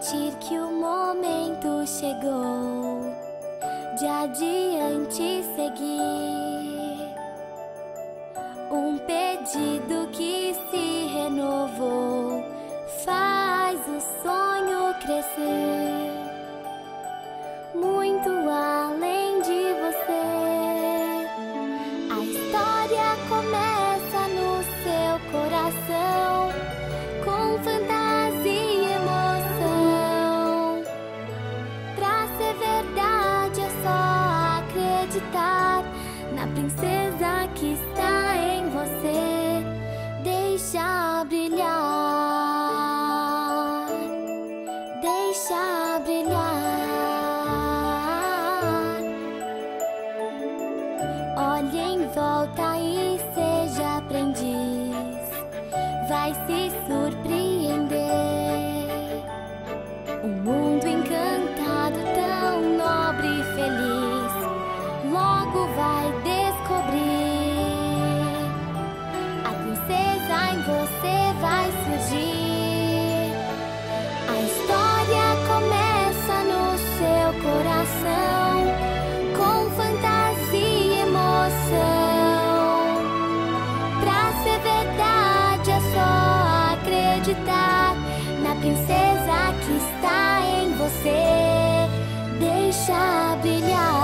sentir que o momento chegou de adiante seguir. Um pedido que se renovou faz o sonho crescer muito além de você. A história começa no seu coração, com fantasia e emoção. Pra ser verdade é só acreditar na princesa que está em você. Deixa brilhar, deixa brilhar. Olhe em volta e seja aprendiz, vai se surpreender. Um mundo encantado, tão nobre e feliz, logo vai descobrir. A princesa em você vai surgir. A história começa no seu coração, com fantasia e emoção. Pra ser verdade é só acreditar na princesa que está em você. Deixa brilhar.